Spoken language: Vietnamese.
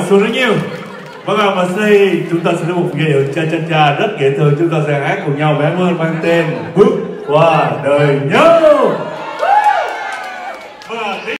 xuống rất nhiều. Vâng ạ, và sau đây chúng ta sẽ có một giai điệu cha cha cha rất dễ thương. Chúng ta sẽ hát cùng nhau bài hát mang tên Bước qua đời nhau.